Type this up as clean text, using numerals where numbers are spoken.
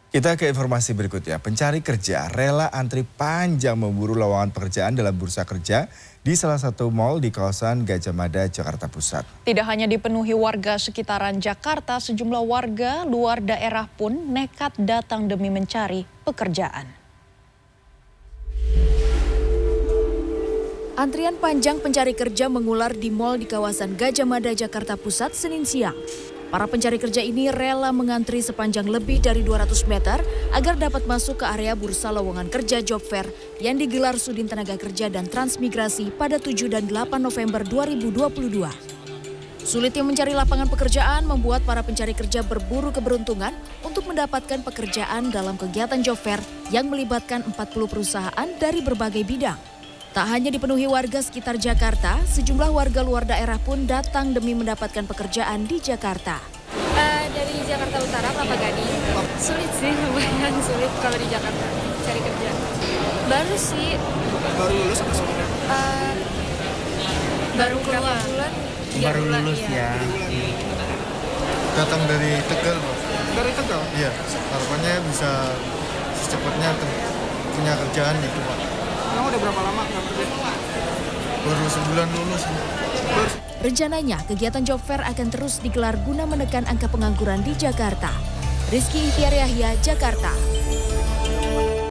Kita ke informasi berikutnya. Pencari kerja rela antri panjang memburu lowongan pekerjaan dalam bursa kerja di salah satu mal di kawasan Gajah Mada, Jakarta Pusat. Tidak hanya dipenuhi warga sekitaran Jakarta, sejumlah warga luar daerah pun nekat datang demi mencari pekerjaan. Antrian panjang pencari kerja mengular di mal di kawasan Gajah Mada, Jakarta Pusat, Senin siang. Para pencari kerja ini rela mengantri sepanjang lebih dari 200 meter agar dapat masuk ke area bursa lowongan kerja job fair yang digelar Sudin Tenaga Kerja dan Transmigrasi pada 7 dan 8 November 2022. Sulitnya mencari lapangan pekerjaan membuat para pencari kerja berburu keberuntungan untuk mendapatkan pekerjaan dalam kegiatan job fair yang melibatkan 40 perusahaan dari berbagai bidang. Tak hanya dipenuhi warga sekitar Jakarta, sejumlah warga luar daerah pun datang demi mendapatkan pekerjaan di Jakarta. Dari Jakarta Utara, Kelapa Gading. Sulit sih, lumayan sulit kalau di Jakarta cari kerja. Baru sih. Baru lulus atau sebenarnya? Baru berapa bulan? Baru lulus ya. Datang dari Tegal, Pak. Dari Tegal? Iya, harapannya bisa secepatnya punya kerjaan gitu, Pak. Kamu udah berapa lama nggak kerja? Baru sebulan lulus. Rencananya, kegiatan job fair akan terus digelar guna menekan angka pengangguran di Jakarta. Rizky Ihtiar Yahya, Jakarta.